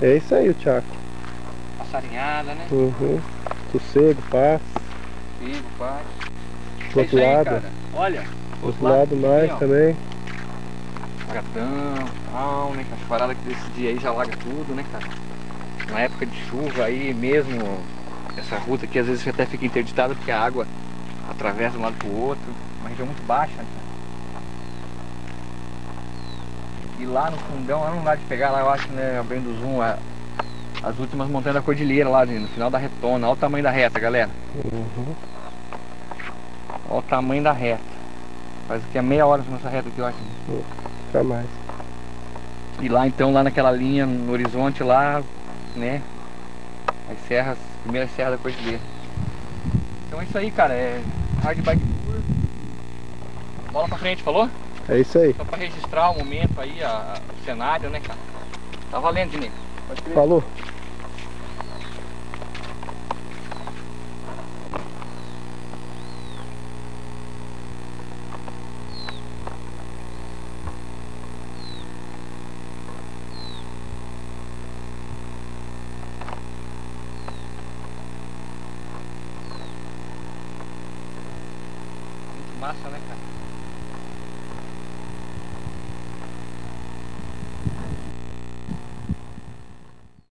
É isso aí o Chaco. Passarinhada, né? Uhum. Sossego, paz. Vivo, paz. Do É outro isso aí, lado. cara. Olha, Do outro lado aqui, mais ó. também. Lagatão, tal, né? As paradas que desse dia aí já alaga tudo, né, cara? Na época de chuva aí mesmo, essa ruta aqui às vezes até fica interditada porque a água atravessa de um lado pro outro. Uma região muito baixa, né, cara? E lá no fundão, lá não dá de pegar, lá eu acho, né, abrindo o zoom, as últimas montanhas da cordilheira lá, no final da retona. Olha o tamanho da reta, galera. Uhum. Olha o tamanho da reta. Faz aqui a meia hora nessa reta aqui, eu acho. Pra mais. E lá então, lá naquela linha no horizonte lá, né, as serras, as primeiras serras da cordilheira. Então é isso aí, cara, é Hard Bike Tour. Bola pra frente, falou? É isso aí. Só pra registrar o momento aí, o cenário, né, cara? Tá valendo, Diniz. Pode crer. Falou. Muito massa, né, cara?